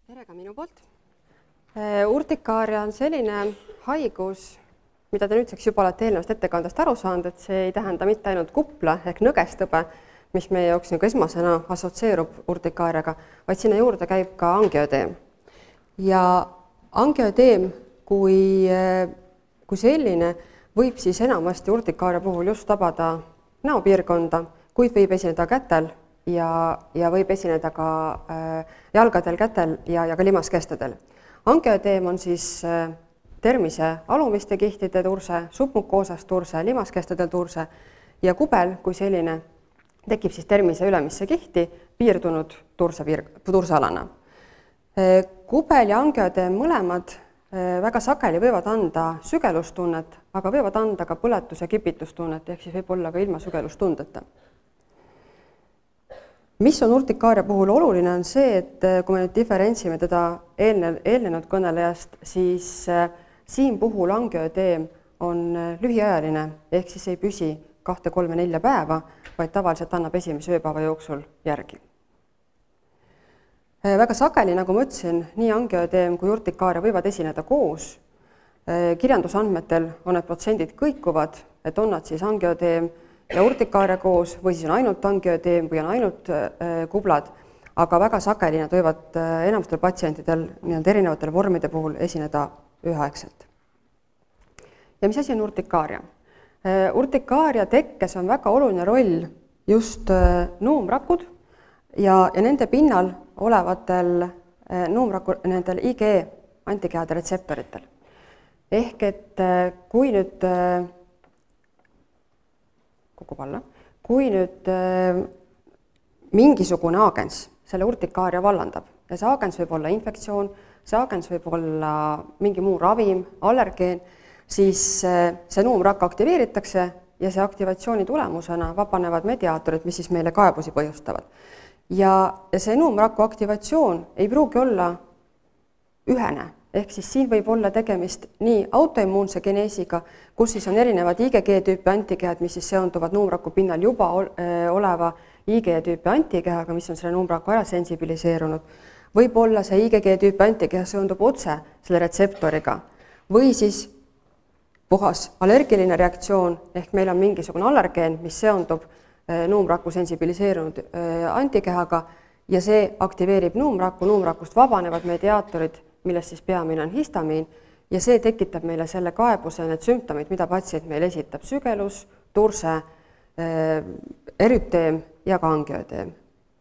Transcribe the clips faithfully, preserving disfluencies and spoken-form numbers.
Tere ka minu poolt. Urtikaaria on selline haigus, mida te nüüdseks juba olete eelnevast ettekandest aru saanud, et see ei tähenda mitte ainult kupla ehk nõgestõbe, mis meie jaoks nagu esmasena assotsieerub urtikaariaga, vaid sinna juurde käib ka angioödeem. Ja angioödeem kui, kui selline võib siis enamasti urtikaaria puhul just tabada näopiirkonda, kuid võib esineda kätel ja, ja võib esineda ka äh, jalgadel, kätel ja, ja ka limaskestedel. Angioödeem on siis äh, termise alumiste kihtide turse, submukoosas turse, limaskestedel turse ja kubel kui selline tekib siis termise ülemisse kihti piirdunud turse, piir, tursealana. Äh, kubel ja angioödeem mõlemad äh, väga sageli võivad anda sügelustunnet, aga võivad anda ka põletus- ja kipitustunnet, ehk siis võib olla ka ilma sügelustundeta. Mis on urtikaaria puhul oluline on see, et kui me nüüd diferentsime teda eelne, eelnenud kõnelejast, siis äh, siin puhul angioödeem on lühiajaline, ehk siis ei püsi kahte, kolme, nelja päeva, vaid tavaliselt annab esimese ööpäeva jooksul järgi. Äh, väga sageli, nagu ma ütlesin, nii angioödeem kui urtikaaria võivad esineda koos. Äh, kirjandusandmetel on need protsendid kõikuvad, et on nad siis angioödeem ja urtikaaria koos või siis on ainult angioödeem või on ainult äh, kublad, aga väga sageli nad võivad äh, enamustel patsientidel nii-öelda erinevatel vormide puhul esineda üheaegselt. Ja mis asi on urtikaaria? Äh, urtikaaria tekkes on väga oluline roll just äh, nuumrakud ja, ja nende pinnal olevatel äh, nuumraku, nendel I G antikehade retseptoritel. Ehk et äh, kui nüüd äh, Alla. Kui nüüd äh, mingisugune aagens selle urtikaaria vallandab ja see aagens võib olla infektsioon, see aagens võib olla mingi muu ravim, allergeen, siis äh, see nuumrakk aktiveeritakse ja see aktivatsiooni tulemusena vabanevad mediaatorid, mis siis meile kaebusi põhjustavad. Ja, ja see nuumraku aktivatsioon ei pruugi olla ühene. Ehk siis siin võib olla tegemist nii autoimmuunse geneesiga, kus siis on erinevad I G G-tüüpi antikehad, mis siis seonduvad nuumraku pinnal juba oleva I G-tüüpi antikehaga, mis on selle nuumraku ära sensibiliseerunud. Võib olla see I G G-tüüpi antikeha seondub otse selle retseptoriga või siis puhas allergiline reaktsioon, ehk meil on mingisugune allergeen, mis seondub nuumraku sensibiliseerunud antikehaga ja see aktiveerib nuumraku, nuumrakust vabanevad mediaatorid, millest siis peamine on histamiin ja see tekitab meile selle kaebuse, need sümptomid, mida patsient meil esitab, sügelus, turse, erüteem ja ka angioödeem.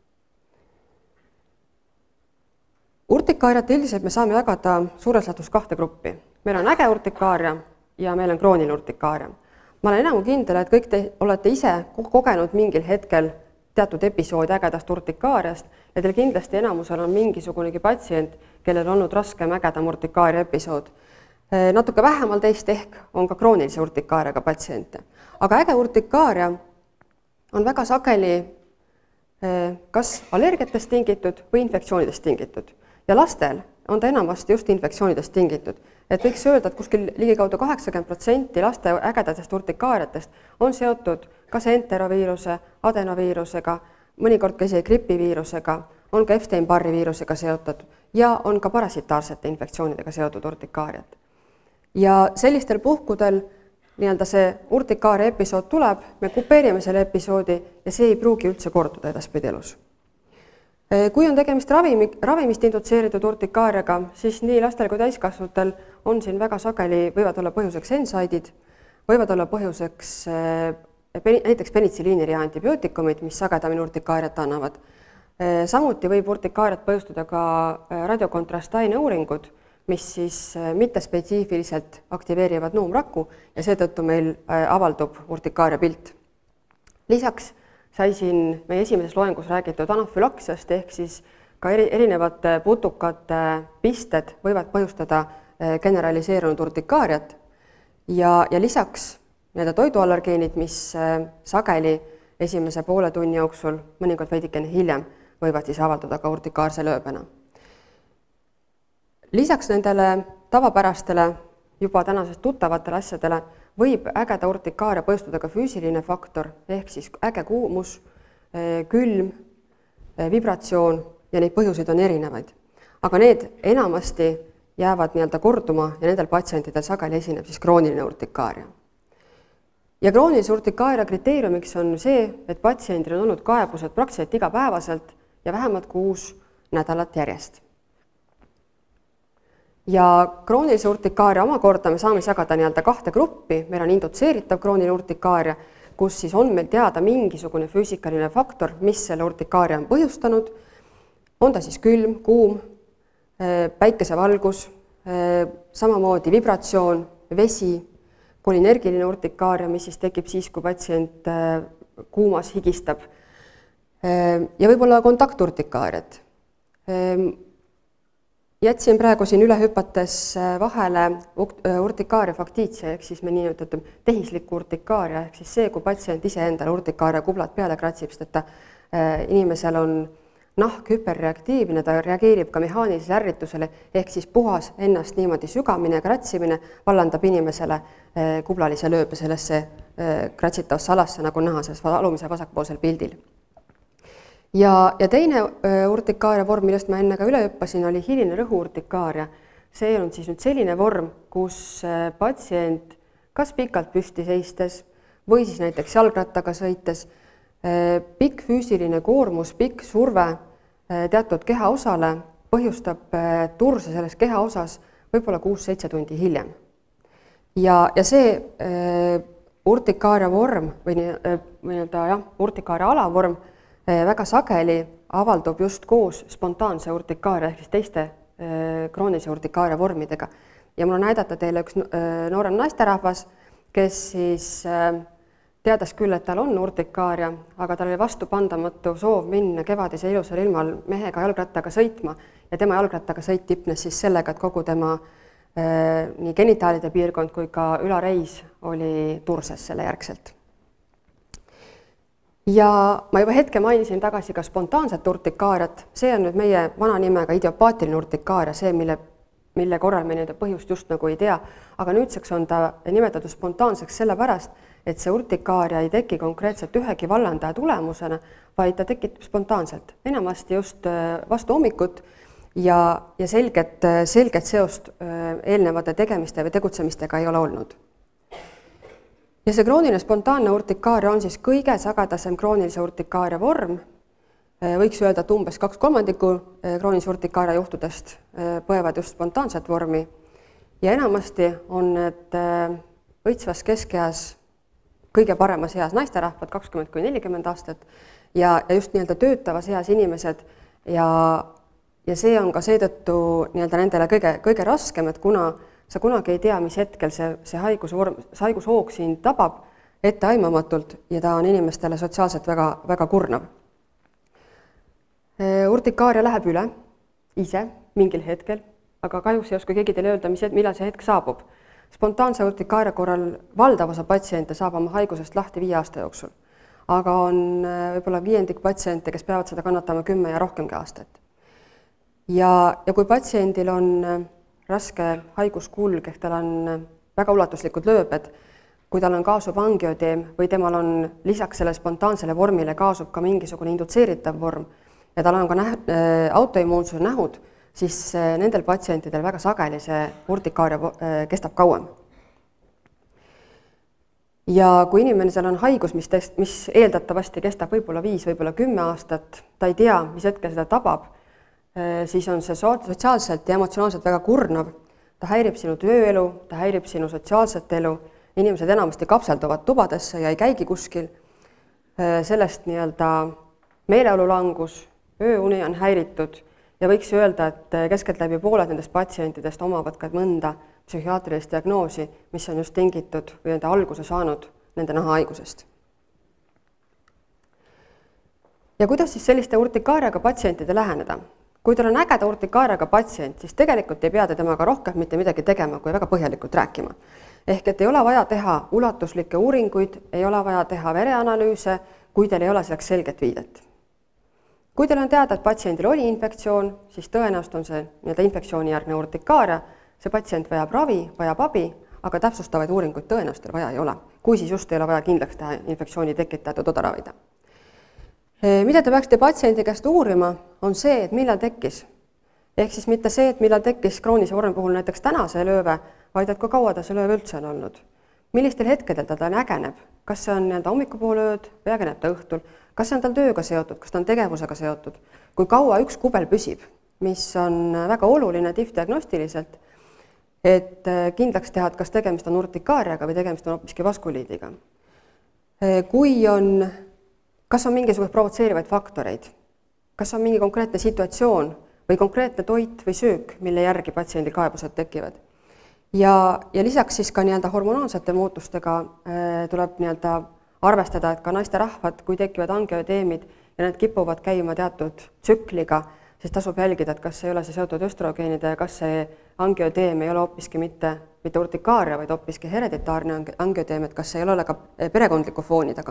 Urtikaariat üldiselt me saame jagada suures laastus kahte gruppi. Meil on äge urtikaaria ja meil on krooniline urtikaaria. Ma olen enam kindel, et kõik te olete ise kogenud mingil hetkel teatud episoodi ägedast urtikaariast ja teil kindlasti enamusel on mingisugunegi patsient, kellel on olnud raskem ägedam urtikaaria episood. Natuke vähemal teist ehk on ka kroonilise urtikaariaga patsiente. Aga äge urtikaaria on väga sageli kas allergiatest tingitud või infektsioonidest tingitud. Ja lastel on ta enamasti just infektsioonidest tingitud. Et võiks öelda, et kuskil ligikaudu kaheksakümmend protsenti laste ägedatest urtikaariatest on seotud kas enteroviiruse, adenoviirusega, mõnikord ka isegi gripiviirusega, on ka Epstein-Barri viirusega seotud ja on ka parasitaarsete infektsioonidega seotud urtikaariat. Ja sellistel puhkudel nii-öelda see urtikaaria episood tuleb, me kupeerime selle episoodi ja see ei pruugi üldse korduda edaspidi elus. Kui on tegemist ravimi, ravimist indutseeritud urtikaariaga, siis nii lastel kui täiskasvanutel on siin väga sageli, võivad olla põhjuseks ensaidid, võivad olla põhjuseks näiteks penitsiliini ja antibiootikumid, mis sagedamini urtikaariat annavad. Samuti võib urtikaariat põhjustada ka radiokontrastaine uuringud, mis siis mittespetsiifiliselt aktiveerivad nuumrakku ja seetõttu meil avaldub urtikaaria pilt. Lisaks sai siin meie esimeses loengus räägitud anafülaksiast ehk siis ka eri, erinevate putukate pisted võivad põhjustada generaliseerunud urtikaariat ja, ja lisaks need toiduallergeenid, mis sageli esimese poole tunni jooksul, mõnikord veidikene hiljem, võivad siis avalduda ka urtikaarse lööbena. Lisaks nendele tavapärastele juba tänasest tuttavatele asjadele võib ägeda urtikaaria põhjustada ka füüsiline faktor, ehk siis äge kuumus, külm, vibratsioon ja neid põhjuseid on erinevaid. aga need enamasti jäävad nii-öelda korduma ja nendel patsientidel sageli esineb siis krooniline urtikaaria. Ja kroonilise urtikaaria kriteeriumiks on see, et patsiendil on olnud kaebused praktiliselt igapäevaselt ja vähemalt kuus nädalat järjest. Ja kroonilise urtikaaria omakorda me saame jagada nii-öelda kahte gruppi, meil on indutseeritav krooniline urtikaaria, kus siis on meil teada mingisugune füüsikaline faktor, mis selle urtikaaria on põhjustanud, on ta siis külm, kuum, päikesevalgus, samamoodi vibratsioon, vesi, kolinergiline urtikaaria, mis siis tekib siis, kui patsient kuumas higistab, ja võib-olla kontakturtikaariat. Jätsin praegu siin üle hüpates vahele urtikaaria faktiitsia, ehk siis me nii ütleme tehislikku urtikaaria, ehk siis see, kui patsient ise endale urtikaaria kublad peale kratsib, sest et ta, inimesel on nahk hüperreaktiivne, ta reageerib ka mehaanilisele ärritusele, ehk siis puhas ennast niimoodi sügamine, kratsimine vallandab inimesele kublalise lööbe sellesse kratsitavasse alasse, nagu näha selles alumise vasakpoolsel pildil. Ja, ja teine urtikaaria vorm, millest ma enne ka üle hüppasin, oli hiline rõhuurtikaaria. See on siis nüüd selline vorm, kus patsient kas pikalt püsti seistes või siis näiteks jalgrattaga sõites, pikk füüsiline koormus, pikk surve teatud kehaosale põhjustab turse selles kehaosas võib-olla kuus-seitse tundi hiljem. Ja, ja see urtikaaria vorm või nii-öelda jah, urtikaaria alavorm väga sageli avaldub just koos spontaanse urtikaaria ehk siis teiste kroonilise urtikaaria vormidega. Ja mul on näidata teile üks noorem naisterahvas, kes siis teadas küll, et tal on urtikaaria, aga tal oli vastupandamatu soov minna kevadise ilusal ilmal mehega jalgrattaga sõitma ja tema jalgrattaga sõit tipnes siis sellega, et kogu tema nii genitaalide piirkond kui ka ülareis oli turses selle järgselt. Ja ma juba hetke mainisin tagasi ka spontaanset urtikaariat, see on nüüd meie vana nimega idiopaatiline urtikaaria, see, mille, mille korral me nende põhjust just nagu ei tea, aga nüüdseks on ta nimetatud spontaanseks sellepärast, et see urtikaaria ei teki konkreetselt ühegi vallandaja tulemusena, vaid ta tekib spontaanselt, enamasti just vastu hommikut ja, ja selget, selget seost eelnevate tegemiste või tegutsemistega ei ole olnud. Ja see krooniline spontaanne urtikaaria on siis kõige sagedasem kroonilise urtikaaria vorm. Võiks öelda, et umbes kaks kolmandikku kroonilise urtikaaria juhtudest põevad just spontaanset vormi. Ja enamasti on need õitsvas keskeas kõige paremas eas naisterahvad, kakskümmend kuni nelikümmend aastat, ja, ja just nii-öelda töötavas eas inimesed. Ja, ja see on ka seetõttu nii-öelda nendele kõige, kõige raskem, et kuna sa kunagi ei tea, mis hetkel see, see haigusvorm, see haigushoog siin tabab etteaimamatult ja ta on inimestele sotsiaalselt väga, väga kurnav. Urtikaaria läheb üle ise mingil hetkel, aga kahjuks ei oska keegi teile öelda, mis, millal see hetk saabub. Spontaanse urtikaaria korral valdav osa patsiente saab oma haigusest lahti viie aasta jooksul, aga on võib-olla viiendik patsiente, kes peavad seda kannatama kümme ja rohkemgi aastat. Ja, ja kui patsiendil on raske haiguskulg, ehk tal on väga ulatuslikud lööbed, kui tal on kaasub angiodeem või temal on lisaks selle spontaansele vormile kaasub ka mingisugune indutseeritav vorm ja tal on ka näh, autoimmuunsuse nähud, siis nendel patsientidel väga sageli see urtikaaria kestab kauem. Ja kui inimesel on haigus, mis, test, mis eeldatavasti kestab võib-olla viis, võib-olla kümme aastat, ta ei tea, mis hetkel seda tabab, siis on see sotsiaalselt ja emotsionaalselt väga kurnav. Ta häirib sinu tööelu, ta häirib sinu sotsiaalset elu, inimesed enamasti kapselduvad tubadesse ja ei käigi kuskil. Sellest nii-öelda meeleolulangus, ööuni on häiritud ja võiks öelda, et keskeltläbi pooled nendest patsientidest omavad ka mõnda psühhiaatrilist diagnoosi, mis on just tingitud või enda alguse saanud nende nahahaigusest. Ja kuidas siis selliste urtikaariaga patsientide läheneda? Kui tal on ägeda urtikaariaga patsient, siis tegelikult ei pea ta temaga rohkem mitte midagi tegema, kui väga põhjalikult rääkima. Ehk et ei ole vaja teha ulatuslikke uuringuid, ei ole vaja teha vereanalüüse, kui teil ei ole selleks selget viidet. Kui teil on teada, et patsiendil oli infektsioon, siis tõenäoliselt on see nii-öelda infektsioonijärgne urtikaaria, see patsient vajab ravi, vajab abi, aga täpsustavaid uuringuid tõenäoliselt vaja ei ole, kui siis just ei ole vaja kindlaks teha infektsiooni tekitatud odaravida. Mida te peaksite patsiendi käest uurima, on see, et millal tekkis Ehk siis mitte see, et millal tekkis kroonilise vormi puhul näiteks täna see lööve, vaid et kui kaua ta see lööv üldse on olnud. Millistel hetkedel ta ta nägeneb, kas see on nii-öelda hommikupoolööd või nägeneb ta õhtul, kas see on tal tööga seotud, kas ta on tegevusega seotud, kui kaua üks kubel püsib, mis on väga oluline tifdiagnostiliselt, et kindlaks teha, et kas tegemist on urtikaariaga või tegemist on hoopiski vaskuliidiga. Kui on, kas on mingisugused provotseerivaid faktoreid, kas on mingi konkreetne situatsioon või konkreetne toit või söök, mille järgi patsiendi kaebused tekivad. Ja, ja lisaks siis ka nii-öelda hormonaalsete muutustega äh, tuleb nii-öelda arvestada, et ka naisterahvad, kui tekivad angioödeemid ja need kipuvad käima teatud tsükliga, siis tasub jälgida, et kas ei ole see seotud östrogeenide ja kas see angioödeem ei ole hoopiski mitte, mitte urtikaaria, vaid hoopiski hereditaarne angioödeem, et kas ei ole ka perekondliku fooni taga.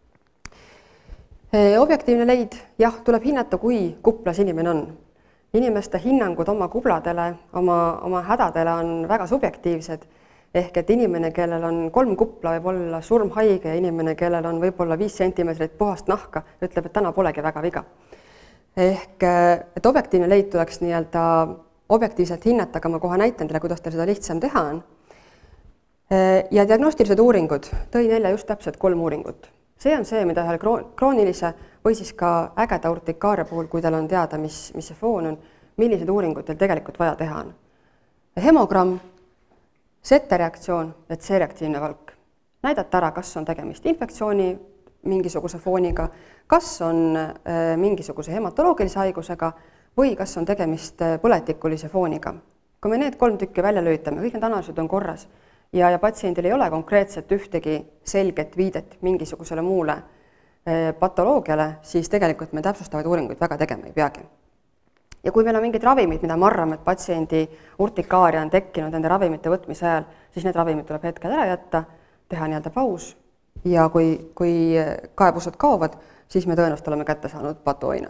Objektiivne leid, jah, tuleb hinnata, kui kuplas inimene on. Inimeste hinnangud oma kubladele, oma, oma hädadele on väga subjektiivsed, ehk et inimene, kellel on kolm kupla, võib olla surmhaige ja inimene, kellel on võib-olla viis sentimeetrit puhast nahka, ütleb, et täna polegi väga viga. Ehk et objektiivne leid tuleks nii-öelda objektiivselt hinnata, aga ma kohe näitan teile, kuidas teil seda lihtsam teha on. Ja diagnostilised uuringud, tõi nelja just täpselt kolm uuringut. See on see, mida ühel kroonilise või siis ka ägeda urtikaaria puhul, kui teil on teada, mis, mis see foon on, millised uuringud teil tegelikult vaja teha on. Hemogramm, Z-reaktsioon ja C-reaktiivne valk. Näidata ära, kas on tegemist infektsiooni mingisuguse fooniga, kas on mingisuguse hematoloogilise haigusega või kas on tegemist põletikulise fooniga. Kui me need kolm tükki välja lülitame, kõik need analüüsid on korras ja, ja patsiendil ei ole konkreetselt ühtegi selget viidet mingisugusele muule patoloogiale, siis tegelikult me täpsustavaid uuringuid väga tegema ei peagi. Ja kui meil on mingid ravimid, mida me arvame, et patsiendi urtikaaria on tekkinud nende ravimite võtmise ajal, siis need ravimid tuleb hetkel ära jätta, teha nii-öelda paus ja kui, kui kaebused kaovad, siis me tõenäoliselt oleme kätte saanud patuaine.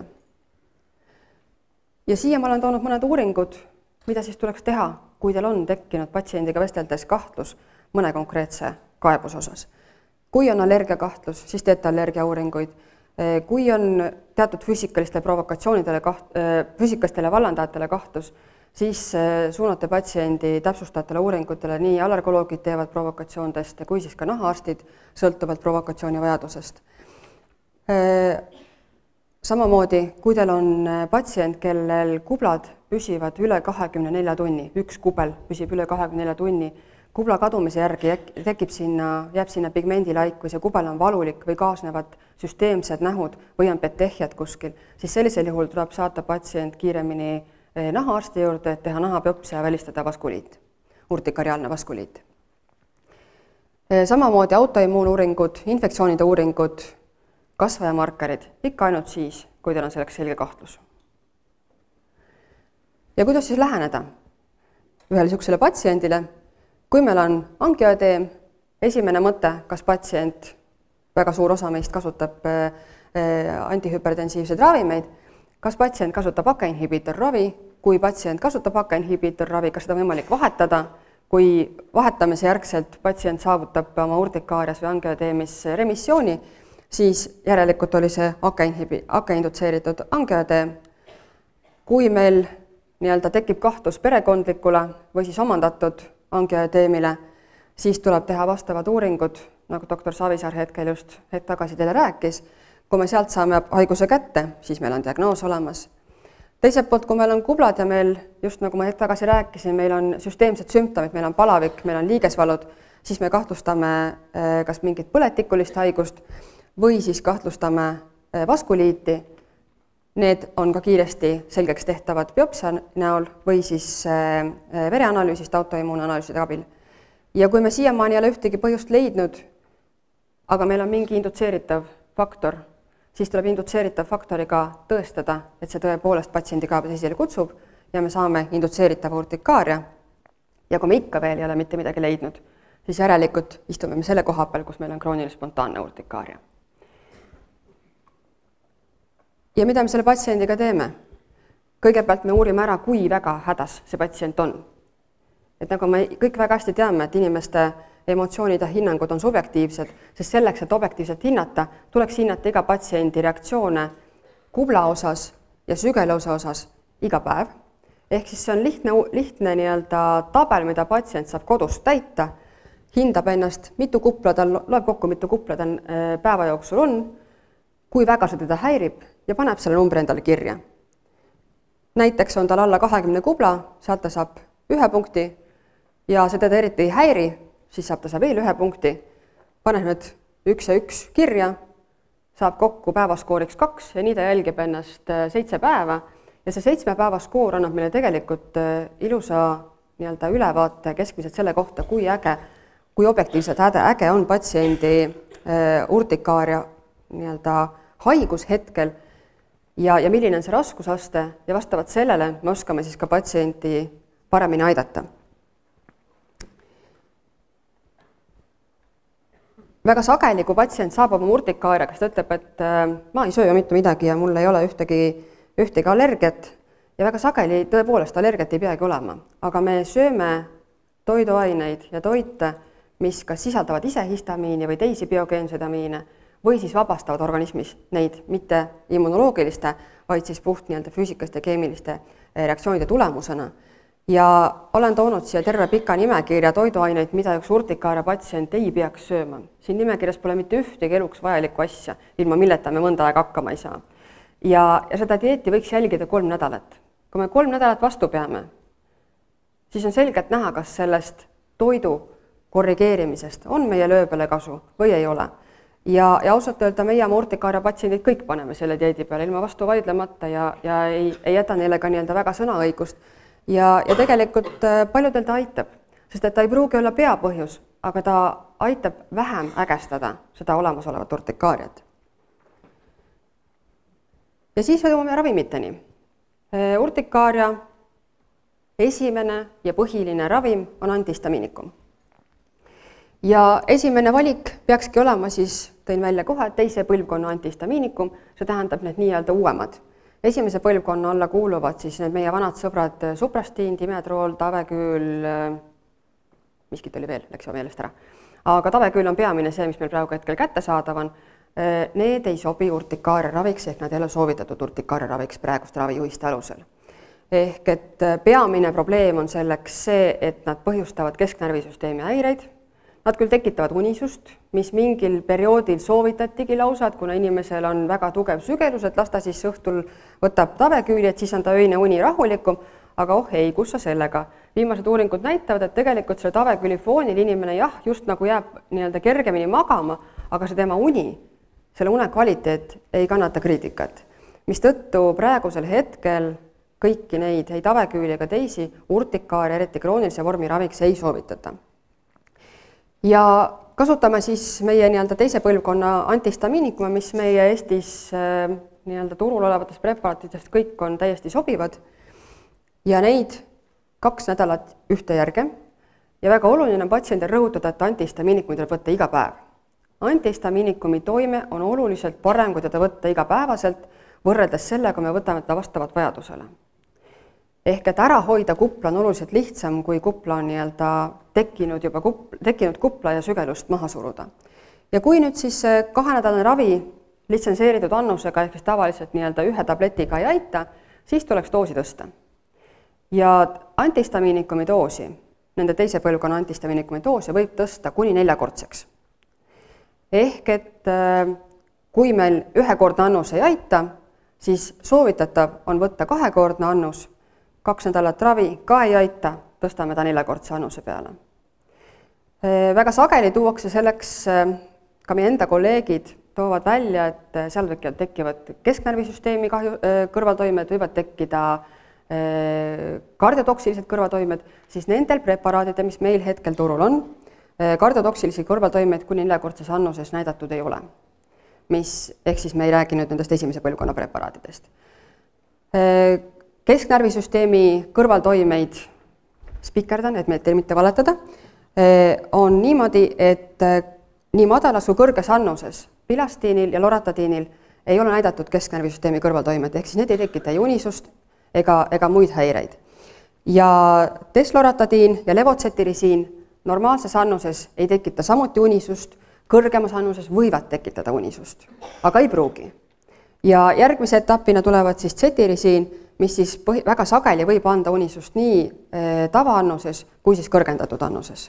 Ja siia ma olen toonud mõned uuringud, mida siis tuleks teha, kui teil on tekkinud patsiendiga vesteldes kahtlus mõne konkreetse kaebuse osas. Kui on allergiakahtlus, siis teete allergiauuringuid. Kui on teatud füüsikalistele provokatsioonidele, füüsikalistele vallandajatele kahtlus, siis suunate patsiendi täpsustatele uuringutele, nii allergoloogid teevad provokatsioondeste, kui siis ka nahaarstid sõltuvalt provokatsiooni vajadusest. Samamoodi, kui teil on patsient, kellel kublad püsivad üle kahekümne nelja tunni, üks kubel püsib üle kahekümne nelja tunni, kubla kadumise järgi tekib sinna, jääb sinna pigmendilaik või see kubel on valulik või kaasnevad süsteemsed nähud või on petehjad kuskil, siis sellisel juhul tuleb saata patsient kiiremini nahaarsti juurde, et teha nahabiopsia ja välistada vaskuliit, urtikariaalne vaskuliit. Samamoodi autoimmuunuuringud, infektsioonide uuringud, kasvajamarkerid, ikka ainult siis, kui teil on selleks selge kahtlus. Ja kuidas siis läheneda ühele niisugusele patsiendile? Kui meil on angioödeem, esimene mõte, kas patsient, väga suur osa meist kasutab antihüpertensiivseid ravimeid, kas patsient kasutab A K I-inhibiitor ravi, kui patsient kasutab A K I-inhibiitor ravi, kas seda on võimalik vahetada, kui vahetamise järgselt patsient saavutab oma urtikaarias või angioödeemis remissiooni, siis järelikult oli see A K I-indutseeritud angioödeem. Kui meil nii-öelda tekib kahtlus perekondlikule või siis omandatud angioödeemile, siis tuleb teha vastavad uuringud, nagu doktor Savisaar hetkel just hetk tagasi teile rääkis. Kui me sealt saame haiguse kätte, siis meil on diagnoos olemas. Teiselt poolt, kui meil on kublad ja meil, just nagu ma hetk tagasi rääkisin, meil on süsteemsed sümptomid, meil on palavik, meil on liigesvalud, siis me kahtlustame kas mingit põletikulist haigust või siis kahtlustame vaskuliiti. Need on ka kiiresti selgeks tehtavad biopsia näol või siis vereanalüüsist autoimmuunanalüüside abil. Ja kui me siiamaani ei ole ühtegi põhjust leidnud, aga meil on mingi indutseeritav faktor, siis tuleb indutseeritav faktoriga tõestada, et see tõepoolest patsiendi kaebus esile kutsub ja me saame indutseeritava urtikaaria. Ja kui me ikka veel ei ole mitte midagi leidnud, siis järelikult istume me selle koha peal, kus meil on krooniline spontaanne urtikaaria. Ja mida me selle patsiendiga teeme? Kõigepealt me uurime ära, kui väga hädas see patsient on. Et nagu me kõik väga hästi teame, et inimeste emotsioonid ja hinnangud on subjektiivsed, sest selleks, et objektiivselt hinnata, tuleks hinnata iga patsiendi reaktsioone kubla osas ja sügeluse osas iga päev. Ehk siis see on lihtne, lihtne nii-öelda tabel, mida patsient saab kodust täita, hindab ennast, mitu kupla tal, loeb kokku, mitu kupla tal päeva jooksul on, kui väga see teda häirib ja paneb selle numbri endale kirja. Näiteks on tal alla kahekümne kubla, sealt ta saab ühe punkti ja see teda eriti ei häiri, siis saab ta saab veel ühe punkti, paneb need üks ja üks kirja, saab kokku päevaskooriks kaks ja nii ta jälgib ennast seitse päeva ja see seitsme päeva skoor annab meile tegelikult ilusa nii-öelda ülevaate keskmiselt selle kohta, kui äge, kui objektiivselt äge, äge on patsiendi urtikaaria nii-öelda haigus hetkel ja, ja milline on see raskusaste ja vastavalt sellele me oskame siis ka patsienti paremini aidata. Väga sageli, kui patsient saab oma urtikaariaga, kes ta ütleb, et ma ei söö mitte midagi ja mul ei ole ühtegi, ühtegi allergiat ja väga sageli tõepoolest allergiat ei peagi olema, aga me sööme toiduaineid ja toite, mis kas sisaldavad ise histamiini või teisi biogeenseid amiine või siis vabastavad organismis neid mitte immunoloogiliste, vaid siis puht nii-öelda füüsikast ja keemiliste reaktsioonide tulemusena. Ja olen toonud siia terve pika nimekirja toiduaineid, mida üks urtikaaria patsient ei peaks sööma. Siin nimekirjas pole mitte ühtegi eluks vajalikku asja, ilma milleta me mõnda aega hakkama ei saa. Ja, ja seda dieeti võiks jälgida kolm nädalat. Kui me kolm nädalat vastu peame, siis on selgelt näha, kas sellest toidu korrigeerimisest on meie lööbele kasu või ei ole. Ja, ja ausalt öelda meie oma urtikaaria patsiendid kõik paneme selle dieedi peale ilma vastu vaidlemata ja, ja ei, ei jäta neile ka nii-öelda väga sõnaõigust. Ja, ja tegelikult paljudel ta aitab, sest et ta ei pruugi olla peapõhjus, aga ta aitab vähem ägestada seda olemasolevat urtikaariat. Ja siis jõuame ravimiteni. Urtikaaria esimene ja põhiline ravim on antihistamiinikum. Ja esimene valik peakski olema siis, tõin välja kohe, teise põlvkonna antihistamiinikum, see tähendab need nii-öelda uuemad. Esimese põlvkonna alla kuuluvad siis need meie vanad sõbrad Suprastiin, Dimedrol, Taveküül, miskit oli veel, läks juba meelest ära. Aga Taveküül on peamine see, mis meil praegu hetkel kätte saadav on. Need ei sobi urtikaaria raviks, ehk nad ei ole soovitatud urtikaaria raviks praeguste ravijuhiste alusel. Ehk et peamine probleem on selleks see, et nad põhjustavad kesknärvisüsteemi häireid. Nad küll tekitavad unisust, mis mingil perioodil soovitatigi lausa, et kuna inimesel on väga tugev sügelus, et las ta siis õhtul võtab Taveküüli, et siis on ta öine uni rahulikum, aga oh ei, kus sa sellega. Viimased uuringud näitavad, et tegelikult selle Taveküüli foonil inimene jah, just nagu jääb nii-öelda kergemini magama, aga see tema uni, selle une kvaliteet ei kannata kriitikat. Mis tõttu praegusel hetkel kõiki neid, ei Taveküüli ega teisi, urtikaaria, eriti kroonilise vormi raviks ei soovitata. Ja kasutame siis meie nii-öelda teise põlvkonna antihistamiinikuma, mis meie Eestis nii-öelda turul olevatest preparaatidest kõik on täiesti sobivad ja neid kaks nädalat ühte järge ja väga oluline on patsiendil rõhutada, et antihistamiinikumi tuleb võtta iga päev. Antihistamiinikumi toime on oluliselt parem, kui teda võtta igapäevaselt, võrreldes sellega me võtame teda vastavat vajadusele. Ehk et ära hoida kupla on oluliselt lihtsam, kui kupla on nii-öelda tekkinud juba kupla, tekkinud kupla ja sügelust maha suruda. Ja kui nüüd siis kahenädalane ravi litsenseeritud annusega ehk siis tavaliselt nii-öelda ühe tabletiga ei aita, siis tuleks doosi tõsta. Ja antihistamiinikumi doosi, nende teise põlvkonna antihistamiinikumi doosi võib tõsta kuni neljakordseks. Ehk et kui meil ühekordne annus ei aita, siis soovitatav on võtta kahekordne annus, kaks nädalat ravi ka ei aita, tõstame ta neljakordse annuse peale. Väga sageli tuuakse selleks, ka meie enda kolleegid toovad välja, et seal tekivad kesknärvisüsteemi kahju, kõrvaltoimed, võivad tekkida kardiotoksilised kõrvaltoimed, siis nendel preparaadide, mis meil hetkel turul on, kardiotoksilisi kõrvaltoimeid kuni neljakordses annuses näidatud ei ole. Mis, ehk siis me ei räägi nüüd nendest esimese põlvkonna preparaatidest. Kesknärvisüsteemi kõrvaltoimeid spikerdan, et meil teil mitte valetada, on niimoodi, et nii madalas kui kõrges annuses pilastiinil ja loratadiinil ei ole näidatud kesknärvisüsteemi kõrvaltoimed, ehk siis need ei tekita ei unisust ega, ega muid häireid. Ja desloratadiin ja levotsetirisiin normaalses annuses ei tekita samuti unisust, kõrgemas annuses võivad tekitada unisust, aga ei pruugi. Ja järgmise etapina tulevad siis zetirisiin mis siis põhi, väga sageli võib anda unisust nii tavaannuses kui siis kõrgendatud annuses.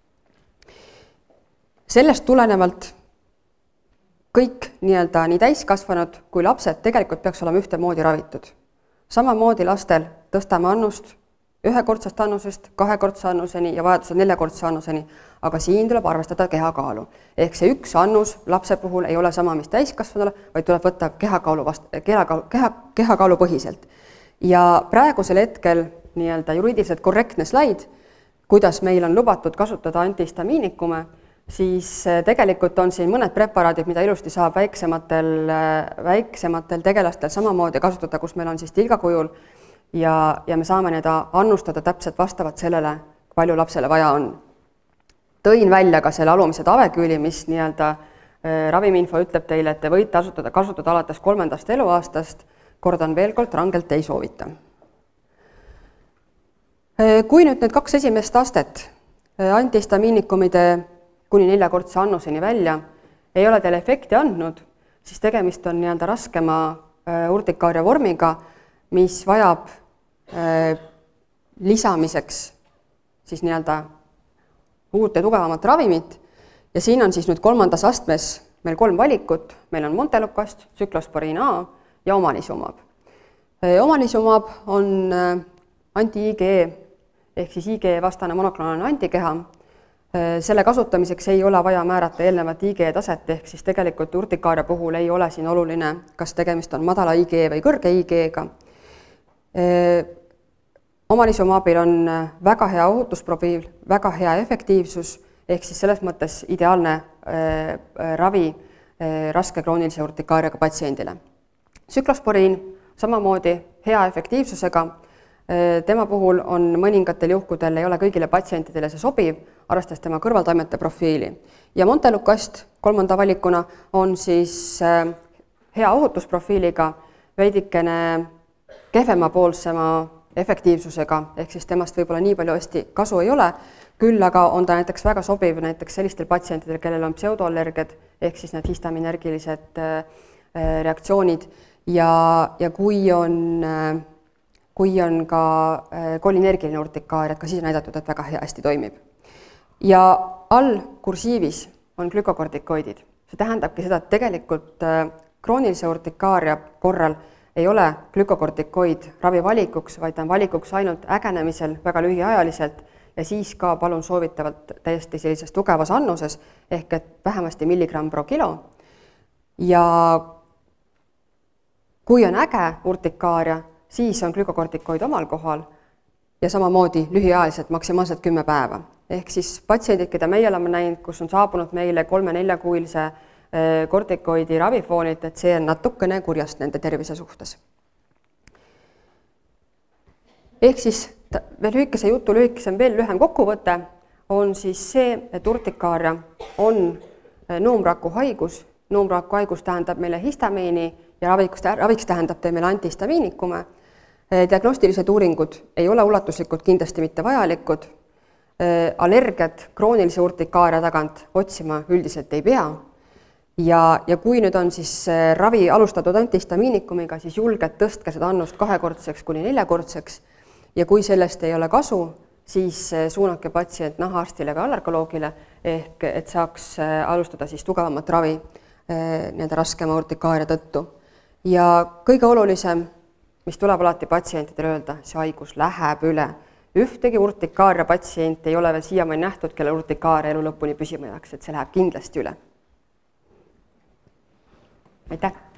Sellest tulenevalt kõik nii-öelda nii täiskasvanud kui lapsed tegelikult peaks olema ühtemoodi ravitud. Samamoodi lastel tõstame annust ühekordsest annusest kahekordse annuseni ja vajadusel neljakordse annuseni, aga siin tuleb arvestada kehakaalu. Ehk see üks annus lapse puhul ei ole sama, mis täiskasvanule, vaid tuleb võtta kehakaalu, vast, kehakaalu, keha, kehakaalu põhiselt. Ja praegusel hetkel nii-öelda juriidiliselt korrektne slaid, kuidas meil on lubatud kasutada antihistamiinikume, siis tegelikult on siin mõned preparaadid, mida ilusti saab väiksematel, väiksematel tegelastel samamoodi kasutada, kus meil on siis tilgakujul ja, ja me saame need annustada täpselt vastavalt sellele, palju lapsele vaja on. Tõin välja ka selle alumise taveküüli, mis nii-öelda ravimiinfo ütleb teile, et te võite asutada, kasutada alates kolmandast eluaastast, kordan veel kord, rangelt ei soovita. Kui nüüd need kaks esimest astet antihistamiinikumide kuni neljakordse annuseni välja ei ole teile efekti andnud, siis tegemist on nii-öelda raskema urtikaaria vormiga, mis vajab lisamiseks siis nii-öelda uut ja tugevamat ravimit ja siin on siis nüüd kolmandas astmes meil kolm valikut, meil on Montelukast, Cyclosporin A ja Omalizumab. Omalizumab on anti-I G E ehk siis I G E vastane monoklonaalne antikeha. Selle kasutamiseks ei ole vaja määrata eelnevat I G E taset, ehk siis tegelikult urtikaaria puhul ei ole siin oluline, kas tegemist on madala I G E või kõrge I G E-ga. Omalizumabil on väga hea ohutusprofiil, väga hea efektiivsus, ehk siis selles mõttes ideaalne ravi raske kroonilise urtikaariaga patsiendile. Cyclosporin samamoodi hea efektiivsusega. Tema puhul on mõningatel juhkudel ei ole kõigile patsientidele see sobiv, arvestades tema kõrvaltaimete profiili. Ja Montelukast kolmanda valikuna on siis hea ohutusprofiiliga, veidikene kehvemapoolsema efektiivsusega, ehk siis temast võib-olla nii palju hästi kasu ei ole, küll aga on ta näiteks väga sobiv näiteks sellistel patsientidel, kellel on pseudoallerged, ehk siis need histaminergilised reaktsioonid ja, ja kui on kui on ka kolinergiline urtikaaria, ka siis näidatud, et väga hästi toimib. Ja all kursiivis on glükokordikoidid. See tähendabki seda, et tegelikult kroonilise urtikaaria korral ei ole glükokordikoid ravivalikuks, vaid on valikuks ainult ägenemisel väga lühiajaliselt ja siis ka palun soovitavalt täiesti sellises tugevas annuses ehk et vähemasti milligramm pro kilo. Ja kui on äge urtikaaria, siis on glükokordikoid omal kohal ja samamoodi lühiajaliselt maksimaalselt kümme päeva. Ehk siis patsiendid, keda meie oleme näinud, kus on saabunud meile kolme-neljakuilise kordikoidi ravifoonilt, et see on natukene kurjast nende tervise suhtes. Ehk siis veel lühikese jutu lühikesem veel lühem kokkuvõte on siis see, et urtikaaria on noomraku haigus. Noomraku haigus tähendab meile histamiini ja raviks, raviks tähendab te meile antihistamiinikume. Diagnostilised uuringud ei ole ulatuslikult kindlasti mitte vajalikud. Allergiat kroonilise urtikaaria tagant otsima üldiselt ei pea. Ja, ja kui nüüd on siis ravi alustatud antihistamiinikumiga, siis julgelt tõstke seda annust kahekordseks kuni neljakordseks. Ja kui sellest ei ole kasu, siis suunake patsient nahaarstile või allergoloogile, ehk et saaks alustada siis tugevamat ravi nende raskema urtikaaria tõttu. Ja kõige olulisem, mis tuleb alati patsientidele öelda, see haigus läheb üle. Ühtegi urtikaaria patsient ei ole veel siiamaani nähtud, kelle urtikaaria elu lõpuni püsima jääks, et see läheb kindlasti üle. Aitäh!